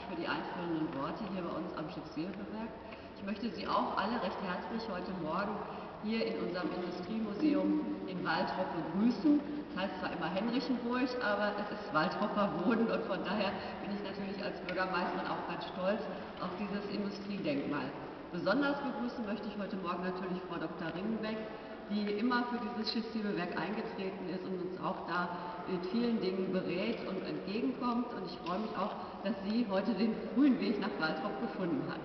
für die einführenden Worte hier bei uns am Schiffshebewerk. Ich möchte Sie auch alle recht herzlich heute Morgen hier in unserem Industriemuseum in Waltrop begrüßen. Das heißt zwar immer Henrichenburg, aber es ist Waltroper Boden und von daher bin ich natürlich als Bürgermeisterin auch ganz stolz auf dieses Industriedenkmal. Besonders begrüßen möchte ich heute Morgen natürlich Frau Dr. Ringenbeck, die immer für dieses Schiffshebewerk eingetreten ist und uns auch da mit vielen Dingen berät und entgegenkommt. Und ich freue mich auch, dass sie heute den frühen Weg nach Waltrop gefunden hat.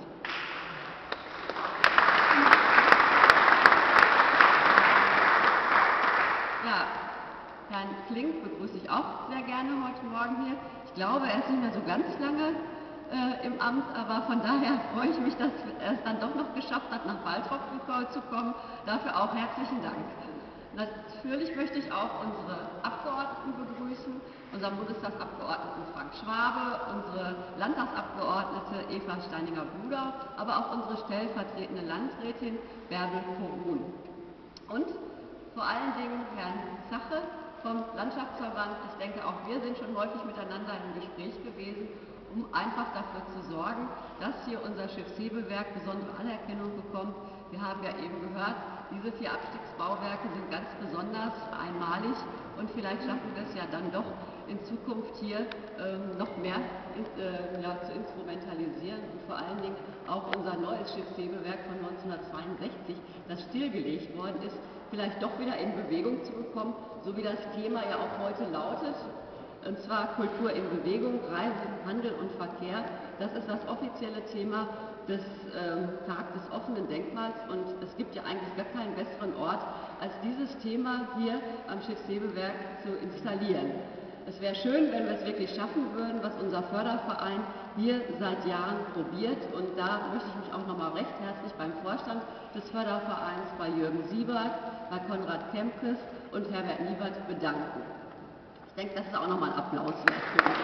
Ja, Herrn Klink begrüße ich auch sehr gerne heute Morgen hier. Ich glaube, er ist nicht mehr so ganz lange im Amt, aber von daher freue ich mich, dass er es dann doch noch geschafft hat, nach Waltrop zu kommen. Dafür auch herzlichen Dank. Natürlich möchte ich auch unsere Abgeordneten begrüßen, unseren Bundestagsabgeordneten Frank Schwabe, unsere Landtagsabgeordnete Eva Steininger-Budau, aber auch unsere stellvertretende Landrätin Bärbel Korun. Und vor allen Dingen Herrn Zache vom Landschaftsverband. Ich denke, auch wir sind schon häufig miteinander im Gespräch gewesen, um einfach dafür zu sorgen, dass hier unser Schiffshebewerk besondere Anerkennung bekommt. Wir haben ja eben gehört, diese 4 Abstiegsbauwerke sind ganz besonders einmalig und vielleicht schaffen wir es ja dann doch in Zukunft hier noch mehr zu instrumentalisieren und vor allen Dingen auch unser neues Schiffshebewerk von 1962, das stillgelegt worden ist, vielleicht doch wieder in Bewegung zu bekommen, so wie das Thema ja auch heute lautet. Und zwar Kultur in Bewegung, Reisen, Handel und Verkehr. Das ist das offizielle Thema des Tags des offenen Denkmals und es gibt ja eigentlich gar keinen besseren Ort, als dieses Thema hier am Schiffshebewerk zu installieren. Es wäre schön, wenn wir es wirklich schaffen würden, was unser Förderverein hier seit Jahren probiert. Und da möchte ich mich auch nochmal recht herzlich beim Vorstand des Fördervereins, bei Jürgen Siebert, bei Konrad Kempkes und Herbert Niebert bedanken. Ich denke, das ist auch nochmal ein Applaus wert für uns.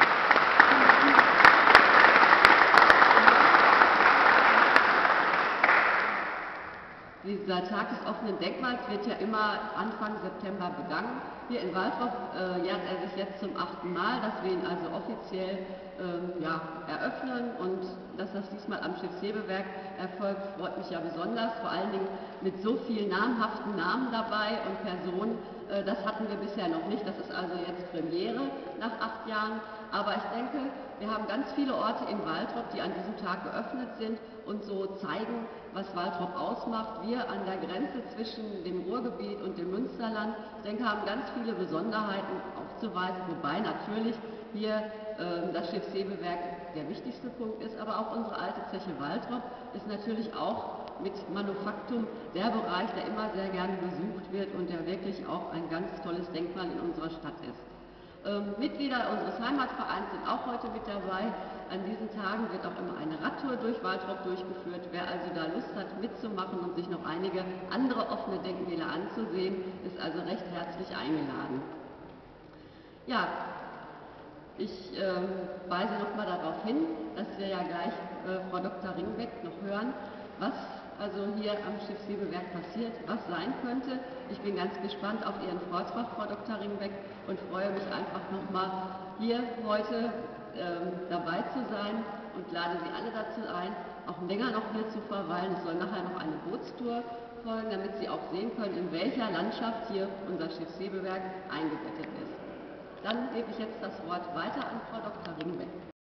Dieser Tag des offenen Denkmals wird ja immer Anfang September begangen. Hier in Waltrop jährt er sich jetzt zum 8. Mal, dass wir ihn also offiziell eröffnen und dass das diesmal am Schiffshebewerk erfolgt, freut mich ja besonders, vor allen Dingen mit so vielen namhaften Namen dabei und Personen. Das hatten wir bisher noch nicht, das ist also jetzt Premiere nach 8 Jahren. Aber ich denke, wir haben ganz viele Orte in Waltrop, die an diesem Tag geöffnet sind und so zeigen, was Waltrop ausmacht. Wir an der Grenze zwischen dem Ruhrgebiet und dem Münsterland, ich denke, haben ganz viele Besonderheiten aufzuweisen, wobei natürlich hier das Schiffshebewerk der wichtigste Punkt ist, aber auch unsere alte Zeche Waltrop ist natürlich auch mit Manufaktum der Bereich, der immer sehr gerne besucht wird und der wirklich auch ein ganz tolles Denkmal in unserer Stadt ist. Mitglieder unseres Heimatvereins sind auch heute mit dabei. An diesen Tagen wird auch immer eine Radtour durch Waltrop durchgeführt. Wer also da Lust hat mitzumachen und sich noch einige andere offene Denkmäler anzusehen, ist also recht herzlich eingeladen. Ja, ich weise nochmal darauf hin, dass wir ja gleich Frau Dr. Ringenbeck noch hören, was also hier am Schiffshebewerk passiert, was sein könnte. Ich bin ganz gespannt auf Ihren Vortrag, Frau Dr. Ringenbeck, und freue mich einfach nochmal hier heute dabei zu sein und lade Sie alle dazu ein, auch länger noch hier zu verweilen. Es soll nachher noch eine Bootstour folgen, damit Sie auch sehen können, in welcher Landschaft hier unser Schiffshebewerk eingebettet ist. Dann gebe ich jetzt das Wort weiter an Frau Dr. Ringenbeck.